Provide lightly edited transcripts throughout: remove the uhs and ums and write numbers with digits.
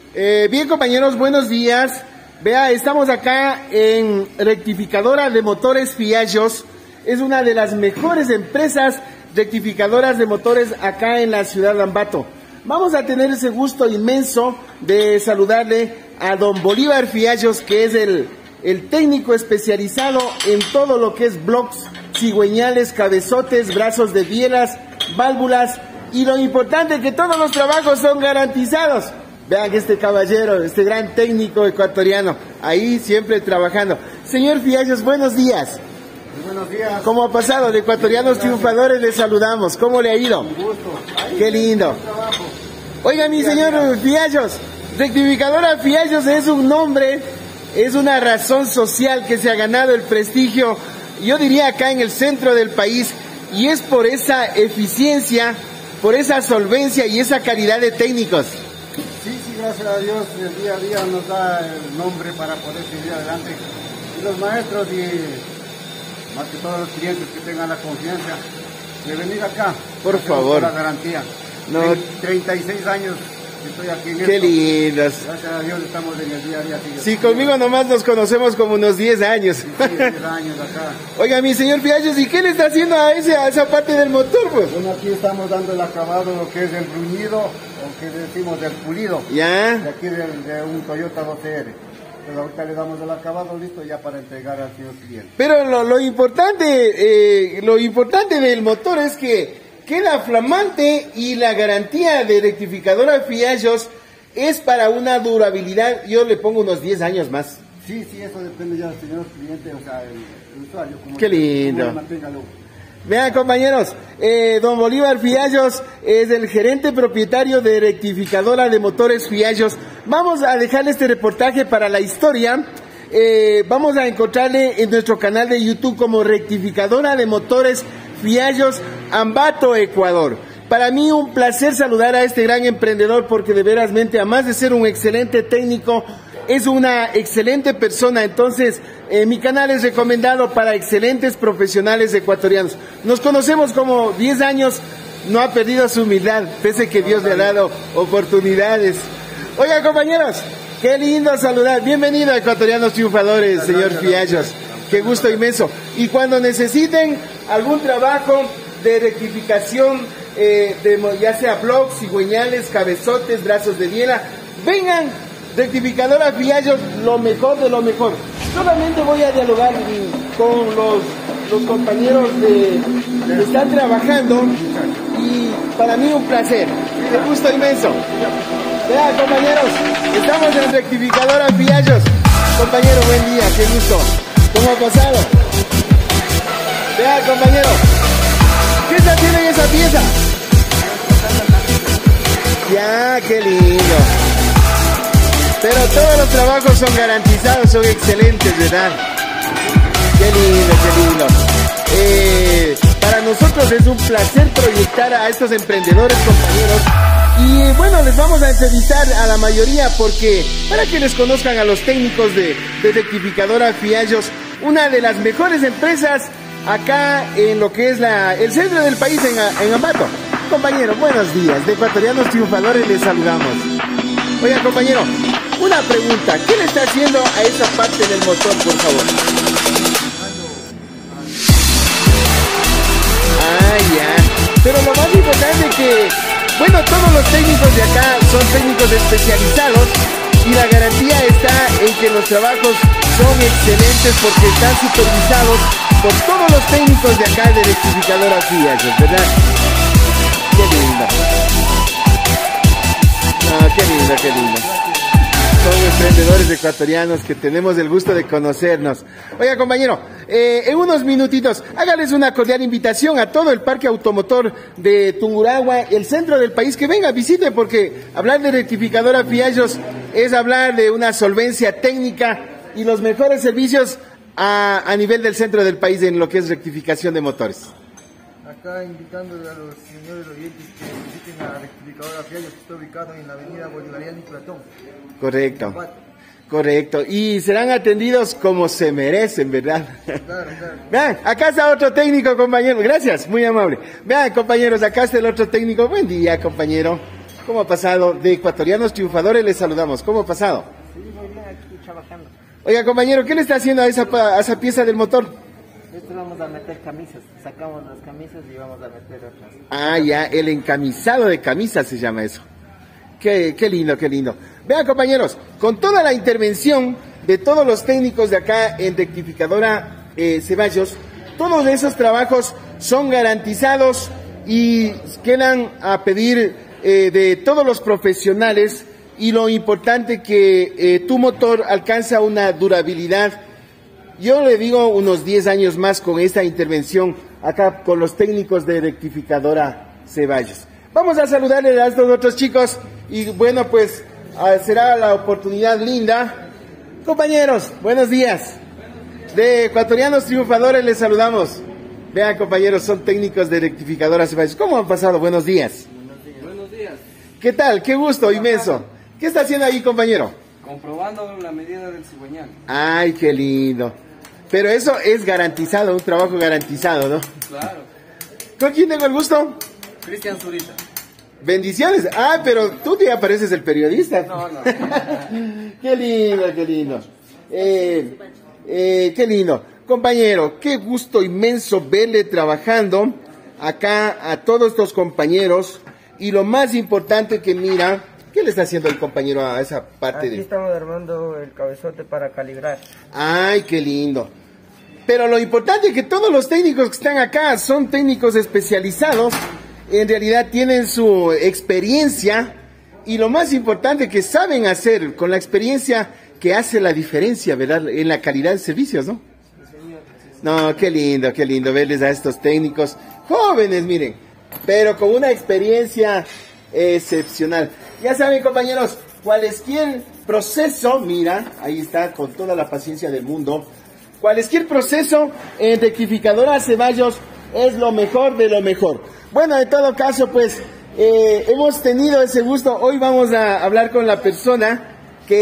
Bien, compañeros, buenos días. Vea, estamos acá en Rectificadora de Motores Fiallos. Es una de las mejores empresas rectificadoras de motores acá en la ciudad de Ambato. Vamos a tener ese gusto inmenso de saludarle a don Bolívar Fiallos, que es el técnico especializado en todo lo que es blocks, cigüeñales, cabezotes, brazos de bielas, válvulas, y lo importante que todos los trabajos son garantizados. Vean que este caballero, este gran técnico ecuatoriano, ahí siempre trabajando. Señor Fiallos, buenos días. Buenos días. ¿Cómo ha pasado? De Ecuatorianos Triunfadores le saludamos. ¿Cómo le ha ido? Un gusto. Qué lindo. Oiga, mi señor Fiallos, Rectificadora Fiallos es un nombre, es una razón social que se ha ganado el prestigio, yo diría acá en el centro del país, y es por esa eficiencia, por esa solvencia y esa calidad de técnicos. Sí, gracias a Dios, el día a día nos da el nombre para poder seguir adelante. Y los maestros y más que todos los clientes que tengan la confianza de venir acá. Por favor. La garantía. No. 36 años que estoy aquí en Qué esto. lindos. Gracias a Dios estamos en el día a día. Sí, conmigo nomás nos conocemos como unos 10 años. Sí, 10 años acá. Oiga, mi señor Fiallos, ¿y qué le está haciendo a esa parte del motor, pues? Bueno, aquí estamos dando el acabado, lo que es el bruñido, o que decimos del pulido. Ya. De aquí de un Toyota 12R. Pues ahorita le damos el acabado listo ya para entregar al señor cliente. Pero lo importante del motor es que queda flamante, y la garantía de Rectificadora Fiallos es para una durabilidad, yo le pongo unos 10 años más. Sí, eso depende ya del señor cliente, o sea, el usuario. Qué lindo. Manténgalo. Vean, compañeros, don Bolívar Fiallos es el gerente propietario de Rectificadora de Motores Fiallos. Vamos a dejarle este reportaje para la historia. Vamos a encontrarle en nuestro canal de YouTube como Rectificadora de Motores Fiallos, Ambato, Ecuador. Para mí un placer saludar a este gran emprendedor, porque de verasmente, además de ser un excelente técnico, es una excelente persona. Entonces, mi canal es recomendado para excelentes profesionales ecuatorianos. Nos conocemos como 10 años, no ha perdido su humildad, pese que Dios le ha dado oportunidades. Oiga, compañeros, qué lindo saludar. Bienvenido a Ecuatorianos Triunfadores, señor Fiallos. Qué gusto inmenso. Y cuando necesiten algún trabajo de rectificación, ya sea blocs, cigüeñales, cabezotes, brazos de biela, vengan. Rectificadora Fiallos, lo mejor de lo mejor. Solamente voy a dialogar con los compañeros que están trabajando, y para mí un placer, un gusto inmenso. Vean, compañeros, estamos en Rectificadora Fiallos. Compañero, buen día, qué gusto. ¿Cómo ha pasado? Vean, compañero, ¿qué está haciendo en esa pieza? Ya, qué lindo. Pero todos los trabajos son garantizados, son excelentes, ¿verdad? Qué lindo, qué lindo. Para nosotros es un placer proyectar a estos emprendedores, compañeros. Y bueno, les vamos a entrevistar a la mayoría, porque para que les conozcan a los técnicos de Rectificadora Fiallos, una de las mejores empresas acá en lo que es el centro del país, en Ambato. Compañero, buenos días. De Ecuatorianos Triunfadores les saludamos. Oiga, compañero, una pregunta. ¿Qué le está haciendo a esa parte del motor, por favor? Ya. Pero lo más importante es que, bueno, todos los técnicos de acá son técnicos especializados, y la garantía está en que los trabajos son excelentes porque están supervisados por todos los técnicos de acá de Rectificadora Fiallos, ¿verdad? Qué lindo. Qué lindo, qué lindo. Son emprendedores ecuatorianos que tenemos el gusto de conocernos. Oiga, compañero, en unos minutitos, hágales una cordial invitación a todo el parque automotor de Tungurahua, el centro del país, que venga, visite, porque hablar de Rectificadora Fiallos es hablar de una solvencia técnica y los mejores servicios a nivel del centro del país en lo que es rectificación de motores. Acá invitándole a los señores oyentes que visiten a Rectificadora Fiallos, que está ubicado en la avenida Bolivariana y Platón. Correcto. Correcto. Y serán atendidos como se merecen, ¿verdad? Claro. Vean, acá está otro técnico, compañero. Gracias, muy amable. Vean, compañeros, acá está el otro técnico. Buen día, compañero. ¿Cómo ha pasado? De Ecuatorianos Triunfadores les saludamos. ¿Cómo ha pasado? Sí, muy bien, aquí trabajando. Oiga, compañero, ¿qué le está haciendo a esa pieza del motor? Esto vamos a meter camisas, sacamos las camisas y vamos a meter otras. Ah, ya, el encamisado de camisas se llama eso. Qué lindo, qué lindo. Vean, compañeros, con toda la intervención de todos los técnicos de acá en Rectificadora Ceballos, todos esos trabajos son garantizados y quedan a pedir de todos los profesionales, y lo importante que tu motor alcanza una durabilidad. Yo le digo unos 10 años más con esta intervención acá con los técnicos de Rectificadora Ceballos. Vamos a saludarle a estos otros chicos y bueno, pues será la oportunidad linda. Compañeros, buenos días. De Ecuatorianos Triunfadores les saludamos. Vean, compañeros, son técnicos de Rectificadora Ceballos. ¿Cómo han pasado? Buenos días. Buenos días. ¿Qué tal? Qué gusto inmenso. ¿Qué está haciendo ahí, compañero? Comprobando la medida del cigüeñal. Ay, qué lindo. Pero eso es garantizado, un trabajo garantizado, ¿no? Claro. ¿Con quién tengo el gusto? Cristian Zurita. Bendiciones. Ah, pero tú ya pareces el periodista. No. Qué lindo, qué lindo. Qué lindo. Compañero, qué gusto inmenso verle trabajando acá a todos estos compañeros. Y lo más importante que mira, ¿qué le está haciendo el compañero a esa parte Aquí estamos armando el cabezote para calibrar. Ay, qué lindo. Pero lo importante es que todos los técnicos que están acá son técnicos especializados. En realidad tienen su experiencia y lo más importante que saben hacer con la experiencia que hace la diferencia, ¿verdad? En la calidad de servicios, ¿no? No, qué lindo verles a estos técnicos jóvenes, miren, pero con una experiencia excepcional. Ya saben, compañeros, cualquier proceso, mira, ahí está, con toda la paciencia del mundo, cualquier proceso en Rectificadora Ceballos es lo mejor de lo mejor. Bueno, en todo caso, pues, hemos tenido ese gusto. Hoy vamos a hablar con la persona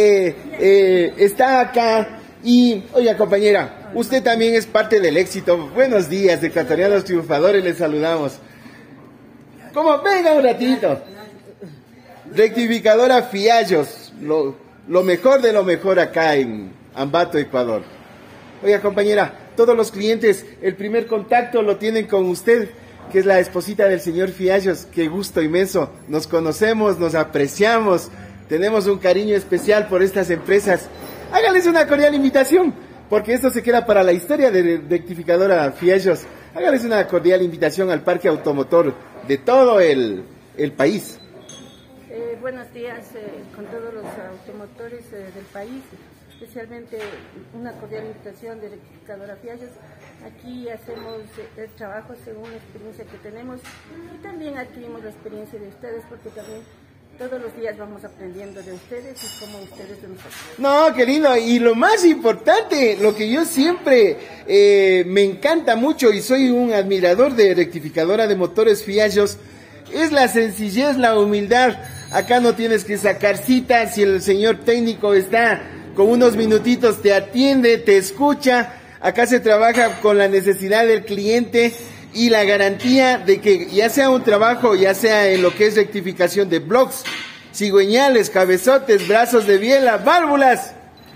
que está acá. Y, oiga, compañera, usted también es parte del éxito. Buenos días, Ecuatorianos Triunfadores, les saludamos. ¿Cómo? Venga un ratito. Rectificadora Fiallos, lo mejor de lo mejor acá en Ambato, Ecuador. Oiga, compañera, todos los clientes, el primer contacto lo tienen con usted, que es la esposita del señor Fiallos. Qué gusto inmenso. Nos conocemos, nos apreciamos, tenemos un cariño especial por estas empresas. Háganles una cordial invitación, porque esto se queda para la historia de Rectificadora Fiallos. Háganles una cordial invitación al parque automotor de todo el país. Buenos días con todos los automotores del país, especialmente una cordial invitación de Rectificadora Fiallos. Aquí hacemos el trabajo según la experiencia que tenemos y también adquirimos la experiencia de ustedes, porque también todos los días vamos aprendiendo de ustedes y como ustedes de nosotros. No, qué lindo. Y lo más importante, lo que yo siempre me encanta mucho y soy un admirador de Rectificadora de Motores Fiallos, es la sencillez, la humildad. Acá no tienes que sacar citas, si el señor técnico está con unos minutitos, te atiende, te escucha. Acá se trabaja con la necesidad del cliente y la garantía de que ya sea un trabajo, ya sea en lo que es rectificación de blocks, cigüeñales, cabezotes, brazos de biela, válvulas,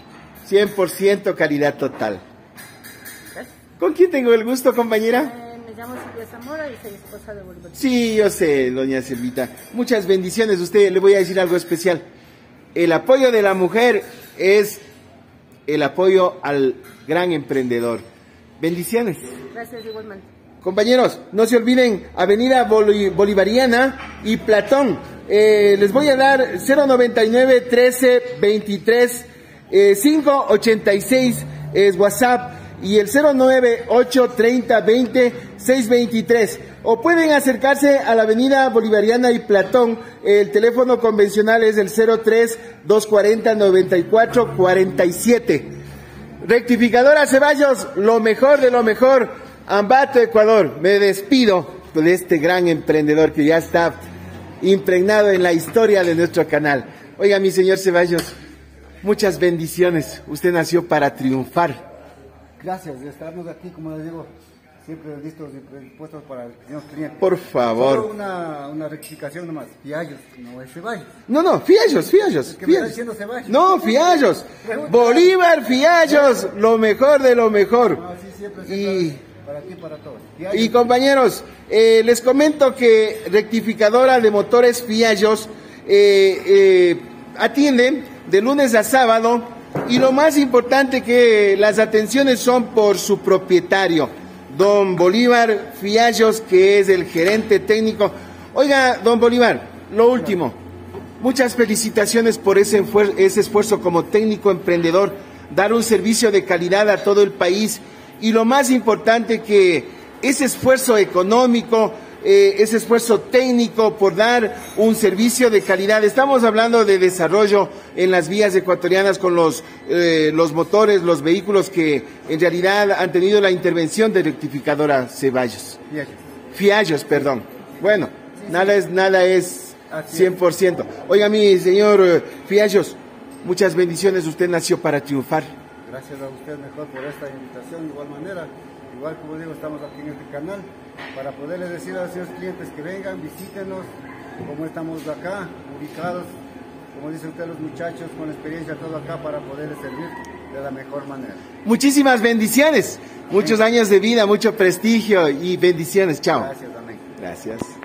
100% calidad total. ¿Con quién tengo el gusto, compañera? Me llamo Silvia Zamora y soy esposa de Bolívar. Sí, yo sé, doña Silvita. Muchas bendiciones. Usted, le voy a decir algo especial. El apoyo de la mujer es el apoyo al gran emprendedor. Bendiciones. Gracias, igualmente. Compañeros, no se olviden, Avenida Bolivariana y Platón. Les voy a dar 099 13 23 586 es WhatsApp y el 098 30 20 623. O pueden acercarse a la Avenida Bolivariana y Platón. El teléfono convencional es el 03 240 94 47. Rectificadora Ceballos, lo mejor de lo mejor. Ambato, Ecuador. Me despido de este gran emprendedor que ya está impregnado en la historia de nuestro canal. Oiga, mi señor Ceballos, muchas bendiciones. Usted nació para triunfar. Gracias de estarnos aquí, como les digo, siempre listos y predispuestos para el señor cliente. Por favor. Solo una rectificación nomás, Fiallos, no es Ceballos. No, Fiallos. Es que me está diciendo Ceballos. No, Fiallos. Bolívar Fiallos, lo mejor de lo mejor. No, sí, siempre, para ti, para todos. Y compañeros, les comento que Rectificadora de Motores Fiallos atiende de lunes a sábado, y lo más importante que las atenciones son por su propietario, don Bolívar Fiallos, que es el gerente técnico. Oiga, don Bolívar, lo último, muchas felicitaciones por ese esfuerzo como técnico emprendedor, dar un servicio de calidad a todo el país, y lo más importante que ese esfuerzo económico, ese esfuerzo técnico por dar un servicio de calidad. Estamos hablando de desarrollo en las vías ecuatorianas con los motores, los vehículos que en realidad han tenido la intervención de Rectificadora Fiallos, perdón. Bueno, nada es 100%. Oiga, mi señor Fiallos, muchas bendiciones, usted nació para triunfar. Gracias a usted mejor por esta invitación, de igual manera. Igual como digo, estamos aquí en este canal para poderles decir a los señores clientes que vengan, visítenos, como estamos acá, ubicados, como dice usted, los muchachos con experiencia, todo acá para poderles servir de la mejor manera. Muchísimas bendiciones, muchos años de vida, mucho prestigio y bendiciones. Chao. Gracias, amén. Gracias.